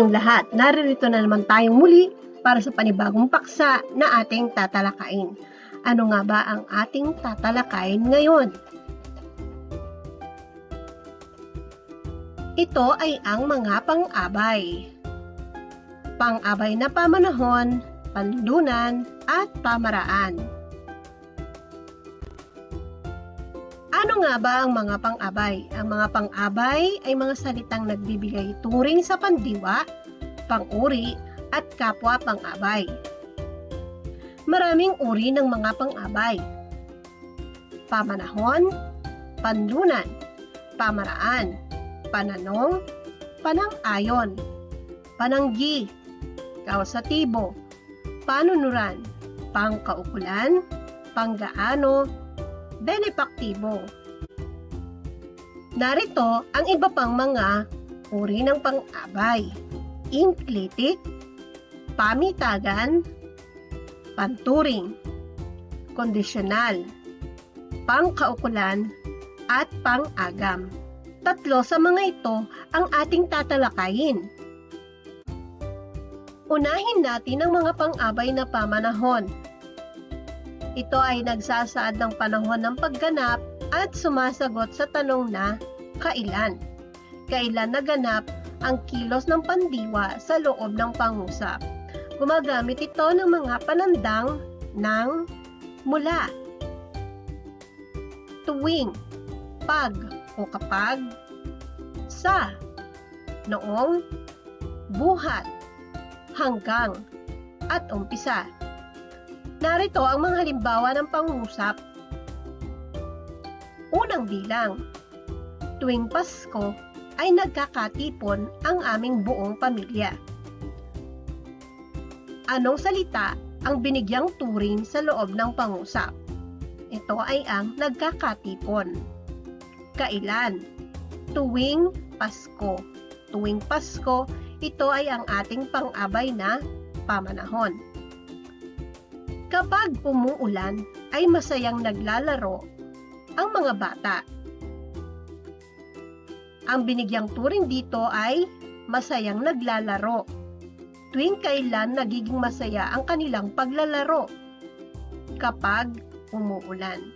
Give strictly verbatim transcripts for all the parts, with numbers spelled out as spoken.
kayong lahat. Naririto na naman tayong muli para sa panibagong paksa na ating tatalakayin. Ano nga ba ang ating tatalakayin ngayon? Ito ay ang mga pang-abay. Pang-abay na pamanahon, panlunan, at pamaraan. Ano nga ba ang mga pang-abay? Ang mga pang-abay ay mga salitang nagbibigay turing sa pandiwa, pang-uri, at kapwa pang-abay. Maraming uri ng mga pang-abay. Pamanahon, panlunan, pamaraan, pananong, panang-ayon, pananggi, kausatibo, panunuran, pangkaukulan, panggaano, benepaktibo. Narito ang iba pang mga uri ng pang-abay: inklitik, pamitagan, panturing, kondisyonal, pangkaukulan, at pang-agam. Tatlo sa mga ito ang ating tatalakayin. Unahin natin ang mga pang-abay na pamanahon. Ito ay nagsasaad ng panahon ng pagganap at sumasagot sa tanong na kailan. Kailan naganap ang kilos ng pandiwa sa loob ng pangusap. Gumagamit ito ng mga panandang ng mula, tuwing, pag o kapag, sa, noong, buhat, hanggang, at umpisa. Narito ang mga halimbawa ng pangusap. Unang bilang, tuwing Pasko ay nagkakatipon ang aming buong pamilya. Anong salita ang binigyang turing sa loob ng pangusap? Ito ay ang nagkakatipon. Kailan? Tuwing Pasko. Tuwing Pasko, ito ay ang ating pang-abay na pamanahon. Kapag umuulan, ay masayang naglalaro ang mga bata. Ang binigyang turing dito ay masayang naglalaro. Tuwing kailan nagiging masaya ang kanilang paglalaro? Kapag umuulan.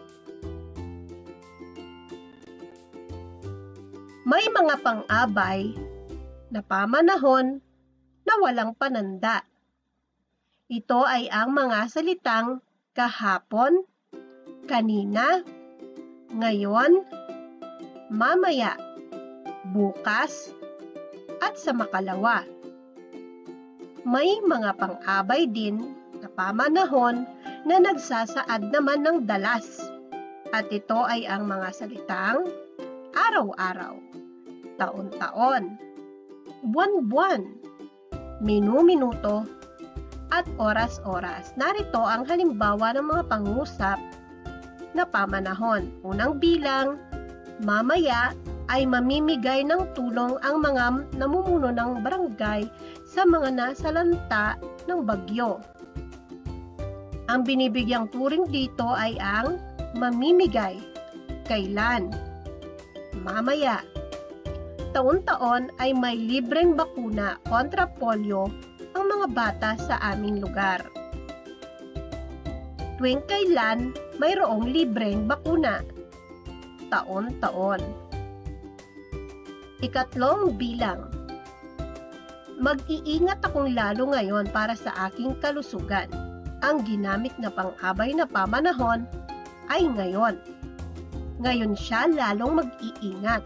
May mga pang-abay na pamanahon na walang pananda. Ito ay ang mga salitang kahapon, kanina, ngayon, mamaya, bukas, at sa makalawa. May mga pang-abay din na pamanahon na nagsasaad naman ng dalas. At ito ay ang mga salitang araw-araw, taon-taon, buwan-buwan, minu-minuto, at oras-oras. Narito ang halimbawa ng mga pangusap na pamanahon. Unang bilang, mamaya ay mamimigay ng tulong ang mga namumuno ng barangay sa mga nasalanta ng bagyo. Ang binibigyang turing dito ay ang mamimigay. Kailan? Mamaya. Taon-taon ay may libreng bakuna kontra polio ang mga bata sa aming lugar. Tuwing kailan mayroong libreng bakuna? Taon-taon. Ikatlong bilang. Mag-iingat akong lalo ngayon para sa aking kalusugan. Ang ginamit na pang-abay na pamanahon ay ngayon. Ngayon siya lalong mag-iingat.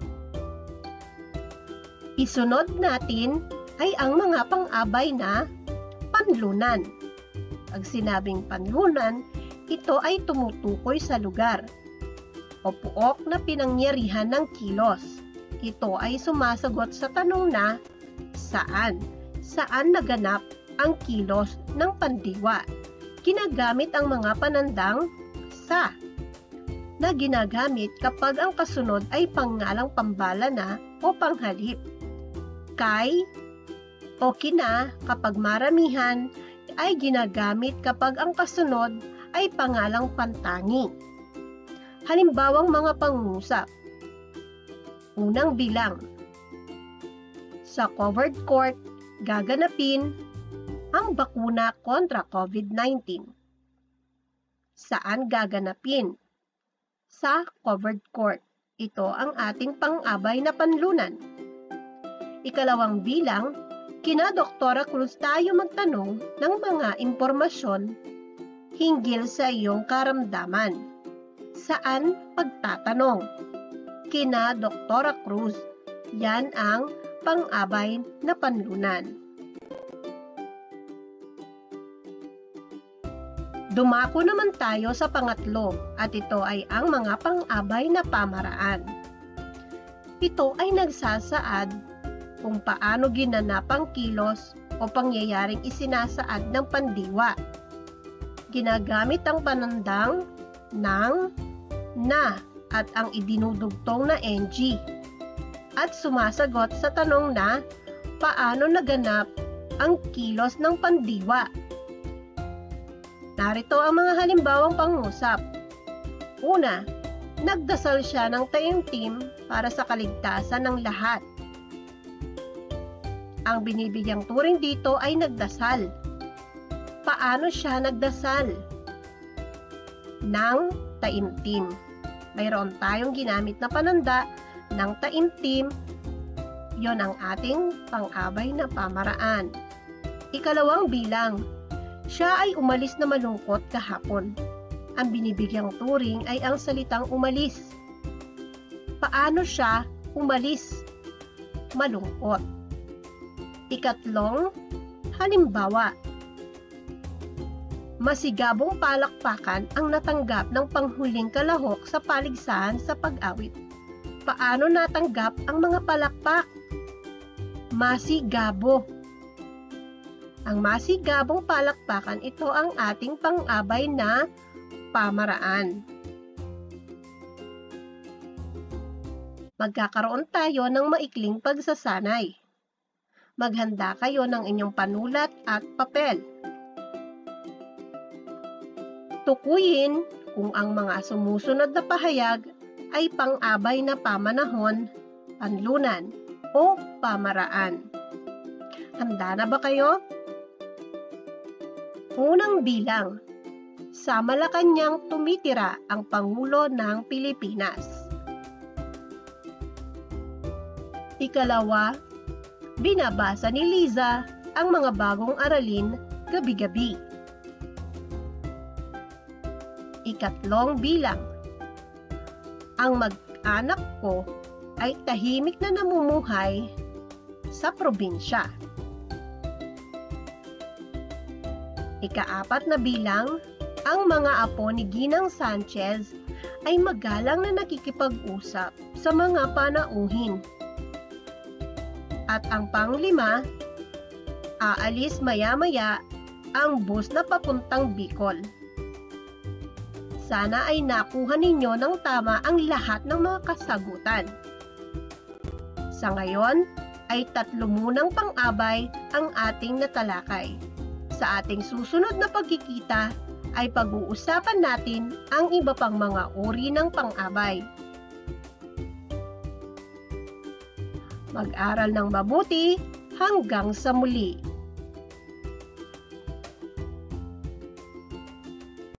Isunod natin ay ang mga pang-abay na panlunan. Pag sinabing panlunan, ito ay tumutukoy sa lugar o puok na pinangyarihan ng kilos. Ito ay sumasagot sa tanong na saan? Saan naganap ang kilos ng pandiwa? Ginagamit ang mga panandang sa na ginagamit kapag ang kasunod ay pangalang pambala na o panghalip. Kay o kina kapag maramihan ay ginagamit kapag ang kasunod ay pangalang pantangi. Halimbawang mga pangusap. Unang bilang. Sa covered court, gaganapin ang bakuna kontra COVID nineteen. Saan gaganapin? Sa covered court. Ito ang ating pang-abay na panlunan. Ikalawang bilang, kina Doktora Cruz tayo magtanong ng mga impormasyon hinggil sa iyong karamdaman. Saan pagtatanong? Kina Doktora Cruz. Yan ang pang-abay na panlunan. Dumako naman tayo sa pangatlo at ito ay ang mga pang-abay na pamaraan. Ito ay nagsasaad kung paano ginanap ang kilos o pangyayaring isinasaad ng pandiwa. Ginagamit ang panandang ng, na at ang idinudugtong na N G at sumasagot sa tanong na paano naganap ang kilos ng pandiwa. Narito ang mga halimbawang pangusap. Una, nagdasal siya ng taimtim para sa kaligtasan ng lahat. Ang binibigyang turing dito ay nagdasal. Paano siya nagdasal? Nang taimtim. Mayroon tayong ginamit na pananda ng taimtim. Yon ang ating pang-abay na pamaraan. Ikalawang bilang, siya ay umalis na malungkot kahapon. Ang binibigyang turing ay ang salitang umalis. Paano siya umalis? Malungkot. Ikatlong halimbawa, masigabong palakpakan ang natanggap ng panghuling kalahok sa paligsahan sa pag-awit. Paano natanggap ang mga palakpak? Masigabo. Ang masigabong palakpakan, ito ang ating pang-abay na pamaraan. Magkakaroon tayo ng maikling pagsasanay. Maghanda kayo ng inyong panulat at papel. Tukuyin kung ang mga sumusunod na pahayag ay pang-abay na pamanahon, panlunan, o pamaraan. Handa na ba kayo? Unang bilang, sa Malacanang tumitira ang Pangulo ng Pilipinas. Ikalawa, binabasa ni Liza ang mga bagong aralin gabi-gabi. Ikatlong bilang, ang mag-anak ko ay tahimik na namumuhay sa probinsya. Ikaapat na bilang, ang mga apo ni Ginang Sanchez ay magalang na nakikipag-usap sa mga panauhin. At ang panglima, aalis maya-maya ang bus na papuntang Bicol. Sana ay nakuha ninyo ng tama ang lahat ng mga kasagutan. Sa ngayon, ay tatlo munang pang-abay ang ating natalakay. Sa ating susunod na pagkikita, ay pag-uusapan natin ang iba pang mga uri ng pang-abay. Mag-aral ng mabuti hanggang sa muli.